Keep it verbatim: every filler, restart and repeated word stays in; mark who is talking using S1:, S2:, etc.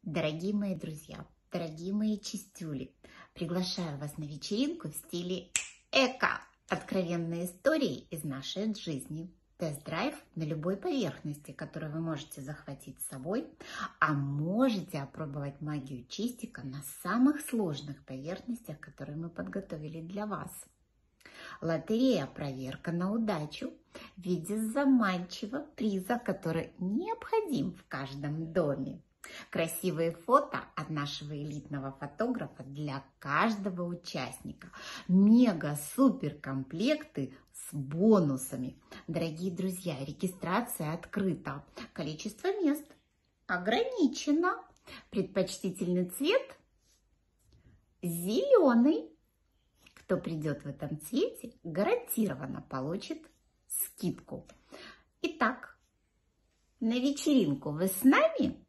S1: Дорогие мои друзья, дорогие мои чистюли, приглашаю вас на вечеринку в стиле эко. Откровенные истории из нашей жизни. Тест-драйв на любой поверхности, которую вы можете захватить с собой, а можете опробовать магию чистика на самых сложных поверхностях, которые мы подготовили для вас. Лотерея «Проверка на удачу» в виде заманчивого приза, который необходим в каждом доме. Красивые фото от нашего элитного фотографа для каждого участника. Мега-супер комплекты с бонусами. Дорогие друзья, регистрация открыта. Количество мест ограничено. Предпочтительный цвет зеленый. Кто придет в этом цвете, гарантированно получит скидку. Итак, на вечеринку вы с нами?